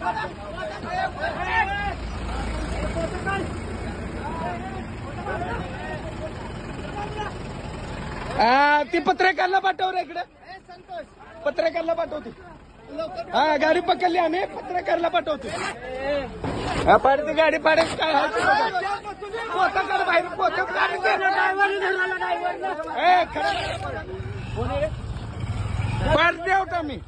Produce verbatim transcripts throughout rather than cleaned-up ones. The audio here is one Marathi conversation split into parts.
हा ती पत्रकारला पाठव रे इकडे, पत्रकारला पाठवते. हा गाडी पकडली आम्ही, पत्रकारला पाठवते. हा पाडते गाडी पाडायची काय पोता कर बाहेर पोत पारदे आहोत आम्ही,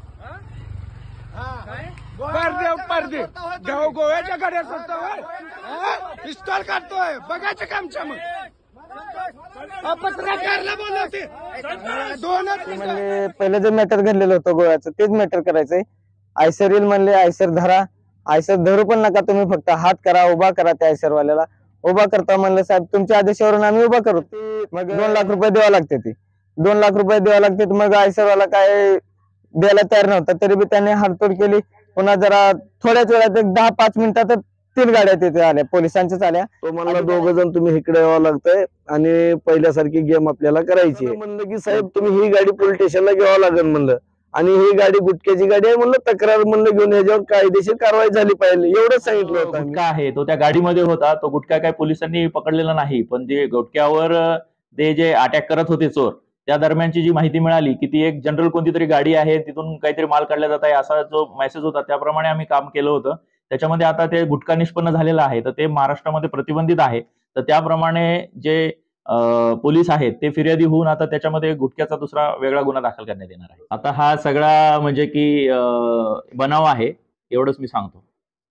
पारदे आहोत पारदे. गाव गोव्याच्या गाड्या सोडतोय, पिस्तॉल काढतोय, बघायचं कामच्या मग पत्रकारला बोलवते. दोनच म्हणजे पहिलं जे मॅटर घडलेलं होतं गोव्याचं तेच मॅटर करायचंय. आयसर येईल म्हणले, आयसर धरा, आयसर धरू पण नका तुम्ही, फक्त हात करा, उभा करा. त्या आयसरवाल्याला उभा करता म्हणलं, साहेब तुमच्या आदेशावरून आम्ही उभा करू. मग दोन लाख रुपये द्यावा लागते, ती दोन लाख रुपये द्यावा लागते. मग आयसरवाला काय द्यायला तयार नव्हता, तरी बी त्याने हाडतोड केली. पुन्हा जरा थोड्याच वेळात एक दहा पाच मिनिटात तीन गाड्या तिथे आल्या, पोलिसांच्याच आल्या. तो म्हणला दोघ जण तुम्ही इकडे यावं लागतंय आणि पहिल्यासारखी गेम आपल्याला करायची आहे. म्हणलं की साहेब तुम्ही ही गाडी पोलीस स्टेशनला घ्यावं लागेल म्हणलं, आणि ही गाडी गुटख्याची गाडी आहे म्हणलं, तक्रार म्हणलं घेऊन ह्याच्यावर कायदेशीर कारवाई झाली पाहिजे, एवढंच सांगितलं होतं. गुटखा आहे तो त्या गाडीमध्ये होता, तो गुटखा काय पोलिसांनी पकडलेला नाही, पण जे गुटख्यावर ते जे अटॅक करत होते चोर, त्या दरम्यानची जी माहिती मिळाली की ती एक जनरल कोणती तरी गाडी आहे, तिथून काहीतरी माल काढला जात आहे असा जो मेसेज होता, त्याप्रमाणे आम्ही काम केलं होतं. त्याच्यामध्ये आता ते गुटखा निष्पन्न झालेला आहे, तर ते महाराष्ट्रामध्ये प्रतिबंधित आहे. तर त्याप्रमाणे जे पोलीस आहेत ते फिर्यादी होऊन आता त्याच्यामध्ये गुटख्याचा दुसरा वेगळा गुन्हा दाखल करण्यात येणार आहे. आता हा सगळा म्हणजे की बनाव आहे, एवढंच मी सांगतो.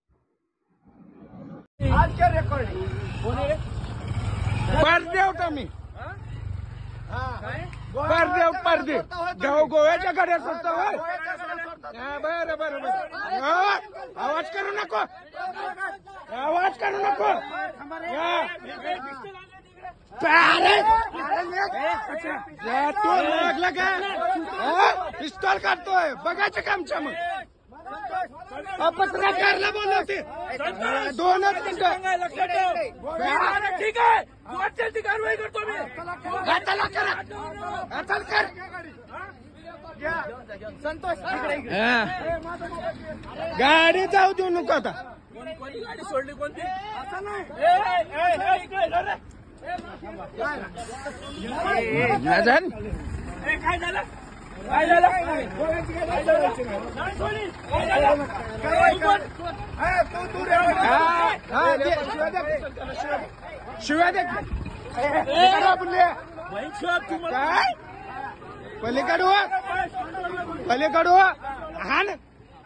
पारदे आहोत आम्ही, पारदे आहोत पारदे. गाव गोव्याच्या गाड्या सोडतोय. बरं बरं बरं, आवाज करू नको, आवाज करू नको. तू लागला का, पिस्तॉल काढतोय, बघायचं कामच्या मग पत्रकारला बोलवते. दोनच मिनिटं ठीक आहे, कारवाई करतो मी. हाताला करा, हाताला कर. गाडी जाऊ देऊ नको आता. गाडी सोडली कोणती काय झालं, काय झालं, काय झालं, शिव्या दे काय पलीकडू पलीकडू हा ना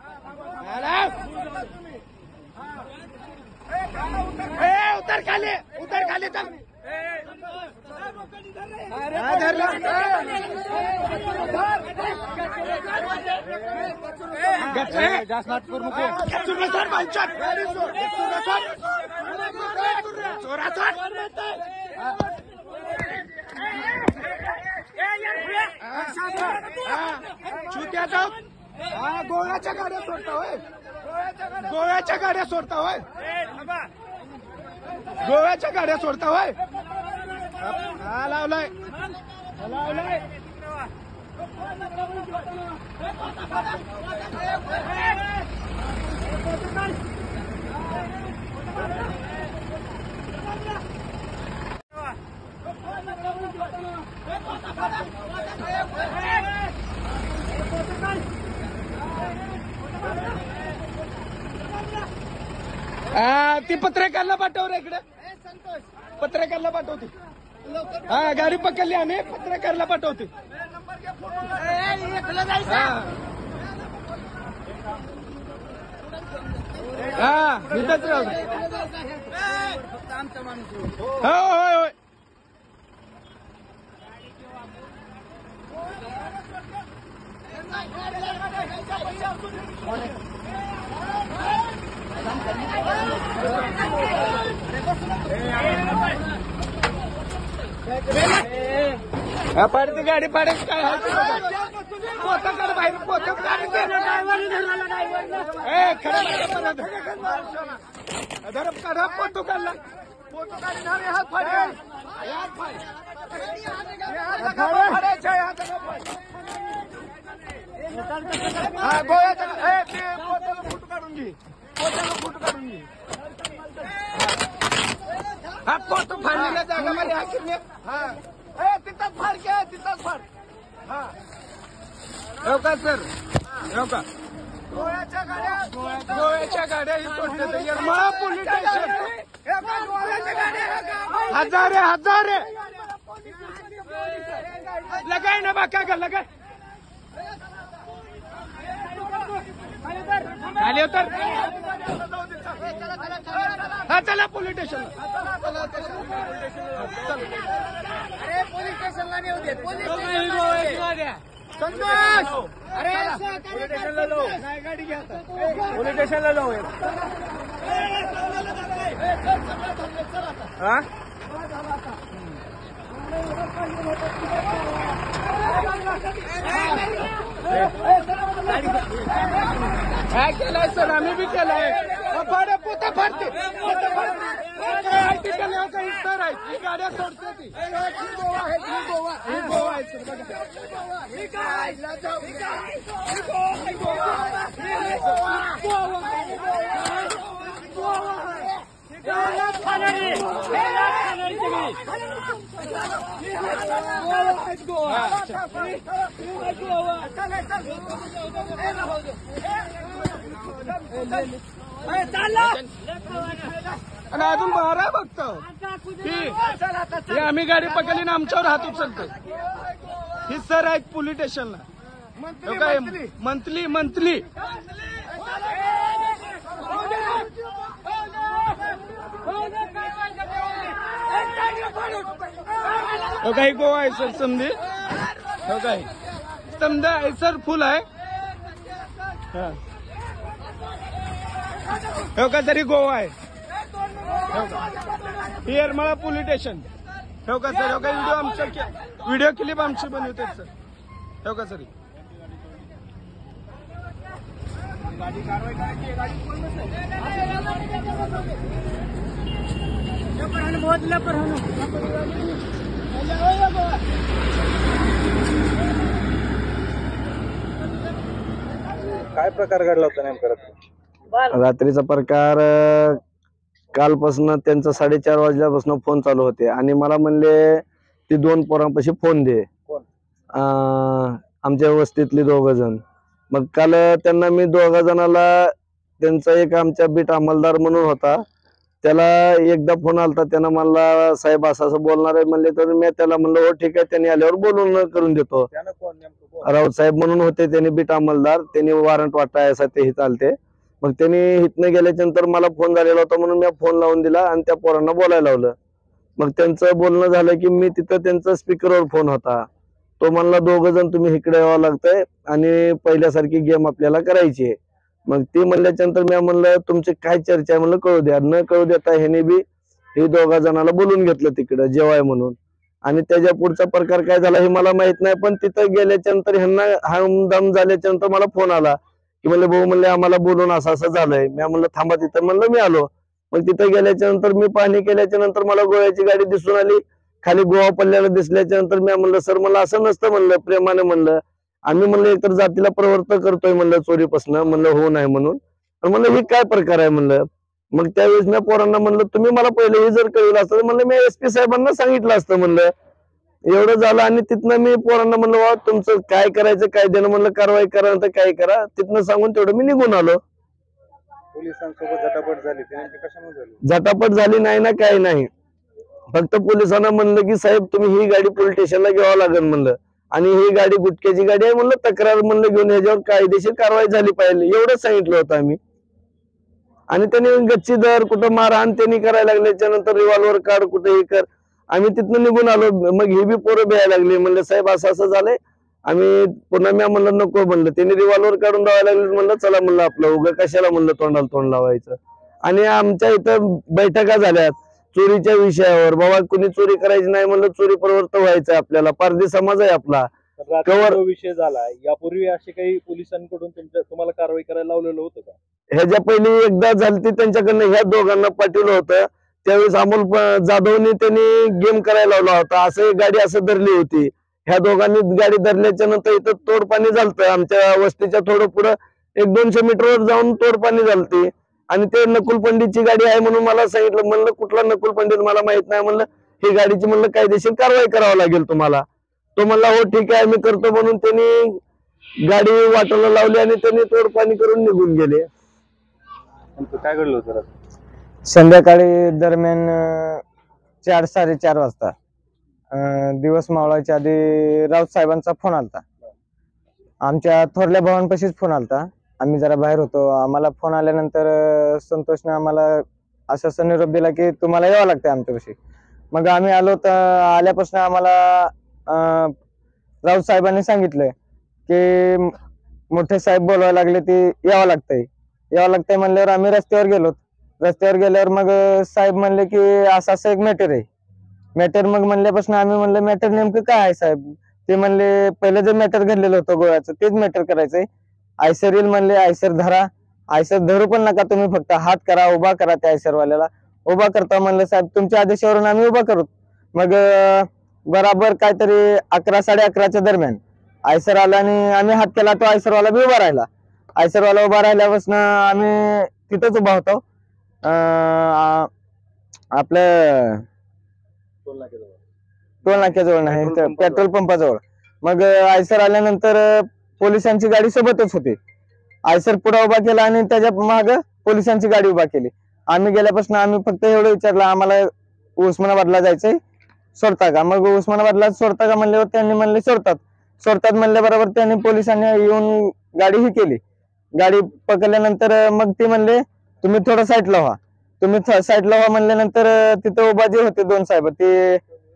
उतर खाली, उतर खाली चल. चुत्या जाऊ. हा गोव्याच्या गाड्या सोडता होय, गोव्याच्या गाड्या सोडता होय, गोव्याच्या गाड्या सोडता होय. हा लावलाय, लावलाय. हा ती पत्रकारला पाठव रे इकडे, पत्रकारला पाठवते. हा गाडी पकडली आम्ही, पत्रकारला पाठवते. हा इथंच राहू. हो होय होय. पाडते गाडी पाडायची काय पोता कर बाहेर पोत धरप काढा पोतो काढला पोतो काढणार हात फाडे हा गोळ्याचा पोताला फोटो काढून घे. हा फोटो फाडलेल्या जागामध्ये हा किरणे हा ए तिथंच फाड घ्या तिथंच फाड हा हो का सर हो का गोव्याच्या गाड्या गोव्याच्या गाड्या ही सोडते यरमाळा पोलीस स्टेशन हजारे हजारे लगाय ना बाका का लगाय खाली उतर हा चला पोलीस स्टेशन पोलीस स्टेशनला नेऊ दे संतोष अरे पोलीस स्टेशनला लो गाडी घ्या पोलीस स्टेशनला लो हा काय केलंय सर आम्ही बी केलंय फाडे पोते फाडते सर आहे ही गाड्या सोडते ती गोवा आहे ही गोवा ही गोवा आहे सर आणि अजून बारा बघतो ही आम्ही गाडी पकडली ना आमच्यावर हात उचलतो ही सर आहेत पोलीस स्टेशनला काय मंथली मंथली हो काही गोवा आहे सर समजे हो काही समजा आहे सर फुल आहे हो का तरी गोवा आहे ही यरमाळा पोलीस स्टेशन हो का सर हो का व्हिडिओ आमच्या व्हिडिओ क्लिप आमची बनवते सर हो का सर गाडी कारवाई करायची गाडी काय प्रकार घडला होता नेमका रात्रीचा प्रकार अं, कालपासून त्यांचा साडेचार वाजल्यापासून फोन चालू होते आणि मला म्हणले ती दोन पोरांपाशी फोन दे अं, आमच्या वस्तीतली दोघ जण मग काल त्यांना मी दोघा जणाला त्यांचा एक आमच्या बीट अंमलदार म्हणून होता त्याला एकदा फोन आलता त्यानं मला साहेब असं असं बोलणार आहे म्हणले तर मी त्याला म्हणलं हो ठीक आहे त्यांनी आल्यावर बोलून करून देतो राऊत साहेब म्हणून होते त्यांनी बीट अंमलदार त्यांनी वॉरंट वाटाय असं तेही चालते मग त्यांनी इथनं गेल्याच्या नंतर मला फोन झालेला होता म्हणून मी फोन लावून दिला आणि त्या पोरांना बोलायला लावलं मग त्यांचं बोलणं झालं की मी तिथं त्यांचा स्पीकरवर फोन होता तो म्हणला दोघ जण तुम्ही इकडे यावं लागतंय आणि पहिल्यासारखी गेम आपल्याला करायची आहे मग ती म्हणल्याच्या नंतर मी म्हणलं तुमची काय चर्चा आहे म्हणलं कळू द्या न कळू देता ह्याने बी हे दोघा जणाला बोलून घेतलं तिकडं जेवाय म्हणून आणि त्याच्या पुढचा प्रकार काय झाला हे मला माहित नाही पण तिथं गेल्याच्या नंतर ह्यांना हमदम झाल्याच्या नंतर मला फोन आला की म्हणले भाऊ म्हणले आम्हाला बोलून असं असं झालंय मी म्हणलं थांबा तिथं म्हणलं मी आलो मग तिथं गेल्याच्या नंतर मी पाहणी केल्याच्या नंतर मला गोव्याची गाडी दिसून आली खाली गोवा पल्ल्याला दिसल्याच्या नंतर मी म्हणलं सर मला असं नसतं म्हणलं प्रेमाने म्हणलं आम्ही म्हणलं एकतर जातीला प्रवर्त करतोय म्हणलं चोरीपासून म्हणलं हो नाही म्हणून म्हणलं ही काय प्रकार आहे म्हणलं मग त्यावेळेस मी पोरांना म्हणलं तुम्ही मला पहिले हे जर कळलं असतं तर म्हणलं मी एस पी साहेबांना सांगितलं असतं म्हणलं एवढं झालं आणि तिथनं मी पोरांना म्हणलं वा तुमचं काय करायचं काय देणं म्हणलं कारवाई करा तर काय करा तिथनं सांगून तेवढं मी निघून आलो पोलिसांसोबत झटापट झाली कशामुळे झाली झटापट झाली नाही ना काही नाही फक्त पोलिसांना म्हणलं की साहेब तुम्ही ही गाडी पोलीस स्टेशनला घ्यावं लागेल म्हणलं आणि ही गाडी गुटख्याची गाडी आहे म्हणलं तक्रार म्हणलं घेऊन ह्याच्यावर कायदेशीर कारवाई झाली पाहिजे एवढंच सांगितलं होतं आम्ही आणि त्यांनी गच्ची दर कुठं मारहाण त्यांनी करायला लागल्याच्या नंतर रिव्हॉल्वर काढ कुठे हे कर आम्ही तिथनं निघून आलो मग ही बी पोरं भ्यायला लागली म्हणलं साहेब असं असं झालंय आम्ही पुन्हा मी म्हणलं नको म्हणलं त्यांनी रिव्हॉल्वर काढून लावायला लागले म्हणलं चला म्हणलं आपलं उगा कशाला म्हणलं तोंडाला तोंड लावायचं आणि आमच्या इथं बैठका झाल्यात चोरीच्या विषयावर बाबा कुणी चोरी करायची नाही म्हणलं चोरी प्रवृत्त व्हायचं आपल्याला पारधी समाज आहे आपला कवर विषय झाला यापूर्वी असे काही पोलिसांकडून तुमच्या तुम्हाला कारवाई करायला लावलेलं होतं का ह्याच्या पहिली एकदा झाली त्यांच्याकडनं ह्या दोघांना पाठवलं होतं त्यावेळेस अमोल जाधवनी त्यांनी गेम करायला लावला होता असं एक गाडी असं धरली होती ह्या दोघांनी गाडी धरल्याच्या नंतर इथं तोडपाणी झालतं आमच्या वस्तीच्या थोडं पुढं एक दोनशे मीटरवर जाऊन तोडपाणी झालती आणि ते नकुल पंडितची गाडी आहे म्हणून मला सांगितलं. म्हणलं कुठला नकुल पंडित मला माहित नाही. म्हणलं ही गाडीची म्हणलं कायदेशीर कारवाई करावी लागेल तुम्हाला. तो म्हणला हो ठीक आहे मी करतो म्हणून त्यांनी गाडी वाटायला लावली आणि त्यांनी तोडपाणी करून निघून गेले. काय घडलं होतं? संध्याकाळी दरम्यान अं, चार साडेचार वाजता अं, दिवस मावळायच्या आधी राऊत साहेबांचा फोन आलता. आमच्या थोरल्या भावांपाशीच फोन आलता. आम्ही जरा बाहेर होतो. आम्हाला फोन आल्यानंतर अं, संतोषने आम्हाला असं निरोप दिला की तुम्हाला यावं लागतंय आमच्यापाशी. मग आम्ही आलो तर आल्यापासून आम्हाला अं, राऊत साहेबांनी सांगितलंय की मोठे साहेब बोलवायला लागले ते यावं लागतंय यावं लागतंय म्हणल्यावर आम्ही रस्त्यावर गेलो. रस्त्यावर गेल्यावर मग साहेब म्हणले की असं असं एक मॅटर आहे. मॅटर मग म्हणल्यापासून आम्ही म्हणलं मॅटर नेमकं काय आहे साहेब? ते म्हणले पहिलं जे मॅटर घडलेलं होतं गोळ्याचं तेच मॅटर करायचंय. आयसर येईल म्हणले, आयसर धरा. आयसर धरू पण नका तुम्ही, फक्त हात करा, उभा करा त्या आयसरवाल्याला. उभा करता म्हणलं साहेब तुमच्या आदेशावरून आम्ही उभा करू. मग बराबर काहीतरी अकरा साडे अकराच्या दरम्यान आयसर आला आणि आम्ही हात केला. तो आयसरवाला बी उभा राहिला. आयसरवाला उभा राहिल्यापासून आम्ही तिथंच उभा होतो आपलं टोल नाक्याजवळ नाही, पेट्रोल पंपाजवळ. मग आयसर आल्यानंतर पोलिसांची गाडी सोबतच होती. आयसर पुढे उभा केला आणि त्याच्या माग पोलिसांची गाडी उभा केली. आम्ही गेल्यापासून आम्ही फक्त एवढं विचारलं आम्हाला उस्मानाबादला जायचंय, सोडता का? मग उस्मानाबादला सोडता का म्हणल्यावर त्यांनी म्हणले सोडतात. सोडतात म्हणल्याबरोबर त्यांनी पोलिसांनी येऊन गाडी ही केली. गाडी पकडल्यानंतर मग ते म्हणले तुम्ही थोडं साईडला व्हा, तुम्ही साईडला व्हा म्हणल्यानंतर तिथं उभा जे होते दोन साहेब, ते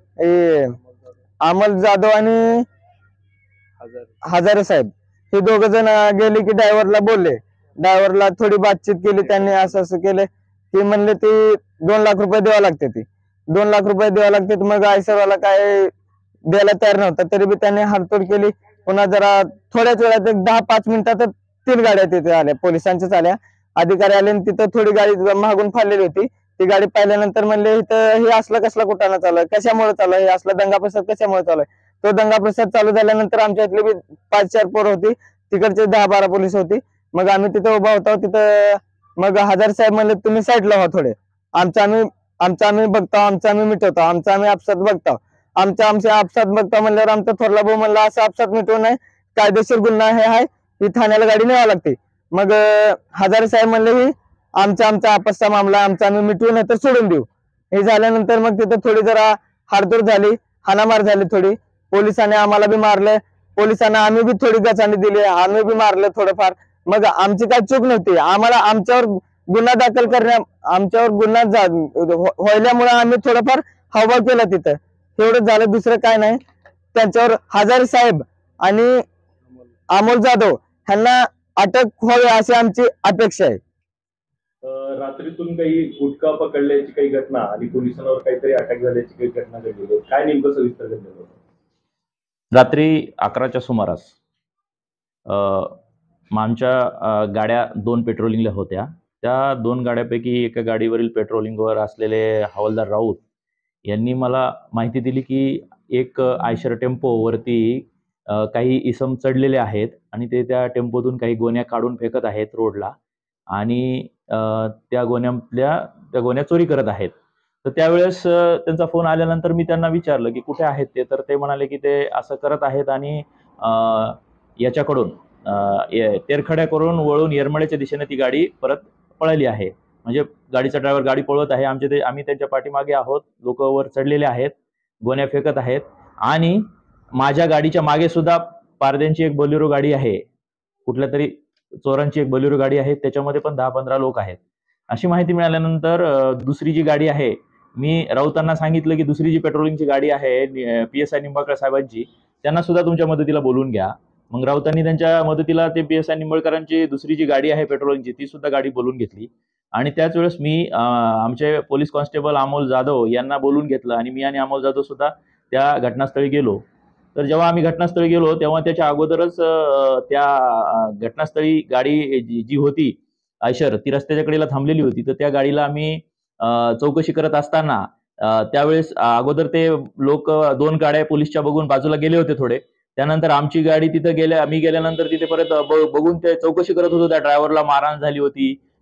अमल जाधव आणि हजारे साहेब, हे दोघ जण गेले की ड्रायव्हरला बोलले. ड्रायव्हरला थोडी बातचीत केली त्यांनी. असं असं केलं की म्हणले ते दोन लाख रुपये द्यावं लागते. ती दोन लाख रुपये द्यावं लागते. मग आयसरवाला काय द्यायला तयार नव्हता. तरी बी त्यांनी हाडतोड केली. पुन्हा जरा थोड्याच वेळात एक दहा पाच मिनिटात तीन गाड्या तिथे आल्या, पोलिसांच्याच आल्या. अधिकारी आले आणि तिथं थोडी गाडी मागून फाडलेली होती. ती गाडी पाहिल्यानंतर म्हणले इथं हे असलं कसला कुठाना चालू आहे, कशामुळे चालू आहे, हे असला दंगा प्रसाद कशामुळे चालू आहे. तो दंगा प्रसाद चालू झाल्यानंतर आमच्या इथली बी पाच चार पोरं होती, तिकडचे दहा बारा पोलीस होती. मग आम्ही तिथं उभा होतो. तिथं मग हजार साहेब म्हणले तुम्ही साईडला व्हा थोडे, आमचं आम्ही आमचं आम्ही बघतो, आमचं आम्ही मिटवतो, आमचं आम्ही आपसात बघतो, आमच्या आमच्या आपसात बघतो. म्हणल्यावर आमचा थोरला भाऊ म्हणला असं आपसात मिटवू नये, कायदेशीर गुन्हा हे आहे, ही ठाण्याला गाडी न्यावी लागते. मग हजारे साहेब म्हणले ही आमचा आमचा आपसचा मामला, आमचा आम्ही मिटवू नाही तर सोडून देऊ. हे झाल्यानंतर मग तिथं थोडी जरा हाडतोड झाली, हाणामार झाली थोडी. पोलिसांनी आम्हाला बी मारलं, पोलिसांना आम्ही बी थोडी गचाणी दिली, आम्ही बी मारलं थोडंफार. मग आमची काही चूक नव्हती. आम्हाला आमच्यावर गुन्हा दाखल करण्या आमच्यावर गुन्हा व्हायल्यामुळे आम्ही थोडंफार हावभाव केला तिथं, एवढं झालं, दुसरं काय नाही. त्यांच्यावर हजारे साहेब आणि अमोल जाधव ह्यांना अटक व्हावी अशी आमची अपेक्षा आहे. रात्रीतून काही गुटखा पकडल्याची काही घटना आणि पोलिसांवर काहीतरी अटॅक झाल्याची काही घटना घडली, काय नेमकं सविस्तर घडलेलं होतं? रात्री अकराच्या सुमारास आमच्या गाड्या दोन पेट्रोलिंगला होत्या. त्या दोन गाड्यापैकी एका गाडीवरील पेट्रोलिंगवर असलेले हवालदार राऊत यांनी मला माहिती दिली की एक आयशर टेम्पोवरती काही इसम चढलेले आहेत आणि ते त्या टेम्पोतून काही गोण्या काढून फेकत आहेत रोडला आणि त्या गोण्यातल्या त्या गोण्या चोरी करत आहेत. तर त्यावेळेस त्यांचा फोन आल्यानंतर मी त्यांना विचारलं की कुठे आहेत ते. तर ते म्हणाले की ते असं करत आहेत आणि याच्याकडून तेरखड्या करून वळून येरमळ्याच्या दिशेने ती गाडी परत पळाली आहे. म्हणजे गाडीचा ड्रायव्हर गाडी पळवत आहे, आमचे ते आम्ही त्यांच्या पाठीमागे आहोत, लोक वर चढलेले आहेत, गोण्या फेकत आहेत आणि माझ्या गाडीच्या मागे सुद्धा पारद्यांची एक बोलेरो गाडी आहे, कुठल्या तरी चोरांची एक बोलेरो गाडी आहे, त्याच्यामध्ये पण दहा पंधरा लोक आहेत. अशी माहिती मिळाल्यानंतर दुसरी जी गाडी आहे, मी राऊतांना सांगितलं की दुसरी जी पेट्रोलिंगची गाडी आहे पी एस आय निंबाळकर साहेबांची, त्यांना सुद्धा तुमच्या मदतीला बोलून घ्या. मग राऊतांनी त्यांच्या मदतीला ते पी एस आय निंबाळकरांची दुसरी जी गाडी आहे पेट्रोलिंगची ती सुद्धा गाडी बोलून घेतली. आणि त्याच वेळेस मी आमचे पोलीस कॉन्स्टेबल अमोल जाधव यांना बोलून घेतलं आणि मी आणि अमोल जाधव सुद्धा त्या घटनास्थळी गेलो. तर जेव्हा आम्ही घटनास्थळी गेलो तेव्हा त्याच्या अगोदरच त्या घटनास्थळी गाडी जी होती आयशर ती रस्त्याच्या कडेला थांबलेली होती. तर त्या गाडीला आम्ही चौकशी करत असताना त्यावेळेस अगोदर ते लोक दोन गाड्या पोलीसच्या बघून बाजूला गेले होते थोडे. त्यानंतर आमची गाडी तिथं गेल्या, आम्ही गेल्यानंतर तिथे परत बघून ते चौकशी करत होतो. त्या ड्रायव्हरला मारहाण झाली होती,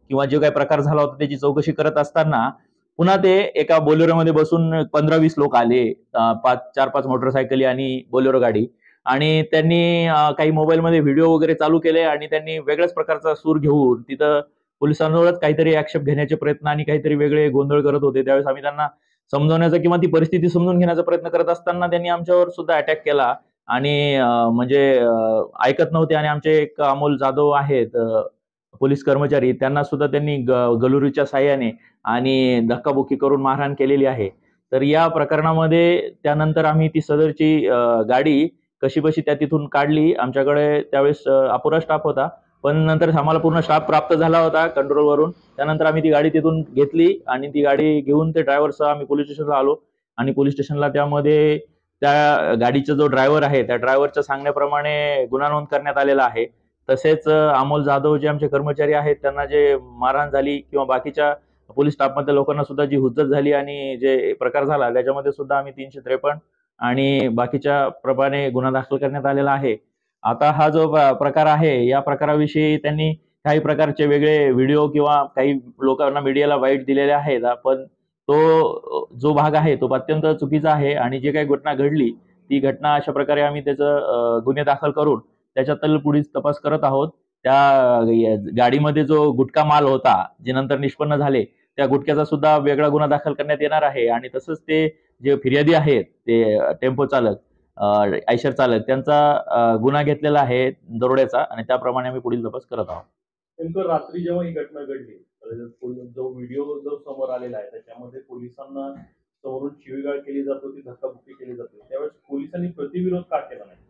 किंवा जो काही प्रकार झाला होता त्याची चौकशी करत असताना पुन्हा ते एका बोलेरोमध्ये बसून पंधरा वीस लोक आले, अं, पाच चार पाच मोटरसायकली आणि बोलेरो गाडी, आणि त्यांनी अं, काही मोबाईलमध्ये व्हिडिओ वगैरे चालू केले आणि त्यांनी वेगळ्याच प्रकारचा सूर घेऊन तिथं पोलिसांवरच काहीतरी ऍक्षेप घेण्याचे प्रयत्न आणि काहीतरी वेगळे गोंधळ करत होते. त्यावेळेस आम्ही त्यांना समजवण्याचा किंवा ती परिस्थिती समजून घेण्याचा प्रयत्न करत असताना त्यांनी आमच्यावर सुद्धा अटॅक केला आणि अं, म्हणजे अं, ऐकत नव्हते. आणि आमचे एक अमोल जाधव आहेत अं, पोलीस कर्मचारी, त्यांना सुद्धा त्यांनी ग- गलुरीच्या साह्याने आणि धक्काबुक्की करून मारहाण केलेली आहे. तर या प्रकरणामध्ये त्यानंतर आम्ही ती सदरची अं, गाडी कशीबशी त्या तिथून काढली. आमच्याकडे त्यावेळेस अं, अपुरा स्टाफ होता, पण नंतर आम्हाला पूर्ण स्टाफ प्राप्त झाला होता कंट्रोलवरून. त्यानंतर आम्ही ती गाडी तिथून घेतली आणि ती गाडी घेऊन ते ड्रायव्हरसह आम्ही पोलीस स्टेशनला आलो. आणि पोलीस स्टेशनला त्यामध्ये त्या गाडीचा जो ड्रायव्हर आहे त्या ड्रायव्हरच्या सांगण्याप्रमाणे गुन्हा नोंद करण्यात आलेला आहे. तसेच अं, अमोल जाधव जे आमचे कर्मचारी आहेत त्यांना जे मारहाण झाली किंवा बाकीच्या पोलीस स्टाफमधल्या लोकांना सुद्धा जी हुज्जत झाली आणि जे प्रकार झाला त्याच्यामध्ये सुद्धा आम्ही तीनशे त्रेपन्न आणि बाकीच्या प्रमाणे गुन्हा दाखल करण्यात आलेला आहे. आता हा जो प- प्रकार आहे या प्रकाराविषयी त्यांनी काही प्रकारचे वेगळे व्हिडिओ किंवा काही लोकांना मीडियाला वाईट दिलेले आहेत, पण तो अ, जो भाग आहे तो अत्यंत चुकीचा आहे. आणि जे काही घटना घडली ती घटना अशा प्रकारे आम्ही त्याचं अ, गुन्हे दाखल करून त्याच्यातलं पुढील तपास करत आहोत. त्या या गाडीमध्ये जो गुटखा माल होता जे नंतर निष्पन्न झाले त्या गुटख्याचा सुद्धा वेगळा गुन्हा दाखल करण्यात येणार आहे. आणि तसंच ते जे फिर्यादी आहेत ते टेम्पो चालक, अ, आयशर चालक, त्यांचा अ, गुन्हा घेतलेला आहे दरोड्याचा, आणि त्याप्रमाणे आम्ही पुढील तपास करत आहोत. नेमकं रात्री जेव्हा ही घटना घडली, तर पोल- जो व्हिडिओ जो समोर आलेला आहे त्याच्यामध्ये पोलिसांना समोरून शिवीगाळ केली जात होती, धक्काबुक्की केली जाते, त्यावेळेस पोलिसांनी प्रतिविरोध का केला नाही?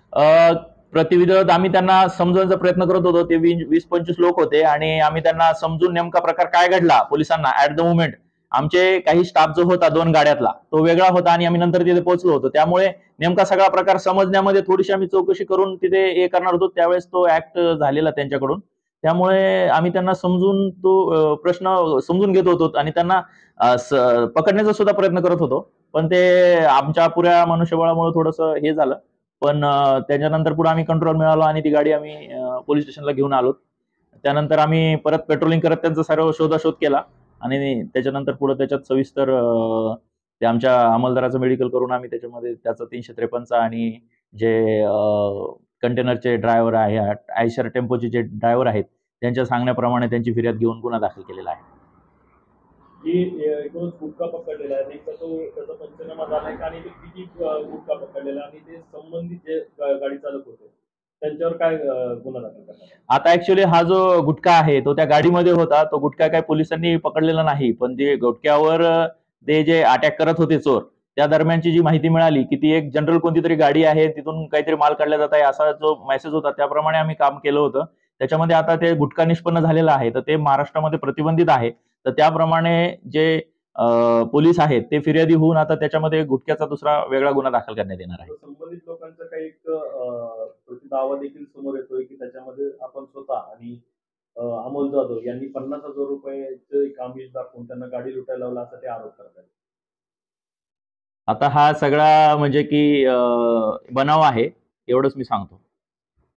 अ, प्रतिविरोध आम्ही त्यांना समजवण्याचा प्रयत्न करत होतो. ते वी- वीस पंचवीस लोक होते आणि आम्ही त्यांना समजून नेमका प्रकार काय घडला पोलिसांना ऍट द मुमेंट आमचे काही स्टाफ जो होता दोन गाड्यातला तो वेगळा होता आणि आम्ही नंतर तिथे पोहोचलो होतो. त्यामुळे नेमका सगळा प्रकार समजण्यामध्ये थोडीशी आम्ही चौकशी करून तिथे हे करणार होतो. त्यावेळेस तो ऍक्ट झालेला त्यांच्याकडून. त्यामुळे आम्ही त्यांना समजून तो अ, प्रश्न समजून घेत होतो आणि त्यांना अ, स- पकडण्याचा सुद्धा प्रयत्न करत होतो. पण ते आमच्या पुऱ्या मनुष्यबळामुळे थोडंसं हे झालं. पण अ, त्याच्यानंतर पुढे आम्ही कंट्रोल मिळालो आणि ती गाडी आम्ही पोलीस स्टेशनला घेऊन आलो. त्यानंतर आम्ही परत पेट्रोलिंग करत त्यांचा सर्व शोधाशोध केला आणि त्याच्यानंतर पुढे त्याच्यात सविस्तर अ, ते आमच्या अंमलदाराचं मेडिकल करून आम्ही त्याच्यामध्ये त्याचा तीनशे त्रेपन्नचा आणि जे कंटेनरचे ड्रायव्हर आहे, आयशर टेम्पोचे जे ड्रायव्हर आहेत त्यांच्या सांगण्याप्रमाणे त्यांची फिर्याद घेऊन गुन्हा दाखल केलेला आहे. जी अ, एकूणच गुटखा पकडलेला आहे नेमका तो त्याचा पंचनामा झालाय का आणि ते किती अ, गुटखा पकडलेला आणि ते संबंधित जे गा- गाडी चालक होते त्यांच्यावर काय अ, गुन्हा दाखल करणार आहे? आता ऍक्च्युली हा जो गुटखा आहे तो त्या गाडीमध्ये होता. तो गुटखा काही पोलिसांनी पकडलेला नाही, पण जे गुटख्यावर अ, ते जे अटॅक करत होते चोर, त्या दरम्यानची जी माहिती मिळाली की ती एक जनरल कोणती तरी गाडी आहे, तिथून काहीतरी माल काढला जात आहे असा जो मेसेज होता, त्याप्रमाणे आम्ही काम केलं होतं. त्याच्यामध्ये आता ते गुटखा निष्पन्न झालेला आहे, तर ते महाराष्ट्रामध्ये प्रतिबंधित आहे. तर त्याप्रमाणे जे अ, पोलीस आहेत ते फिर्यादी होऊन आता त्याच्यामध्ये गुटख्याचा दुसरा वेगळा गुन्हा दाखल करण्यात येणार आहे. तर संबंधित लोकांचा काही एक अ, प्रति दावा देखील समोर येतोय की त्याच्यामध्ये आपण स्वतः आणि अ, अमोल जाधव यांनी पन्नास हजार रुपयाचं एक आमिष दाखवून त्यांना गाडी लुटायला लावला असा ते आरोप करतात. आता हा सगळा म्हणजे की अ, बनाव आहे एवढंच मी सांगतो.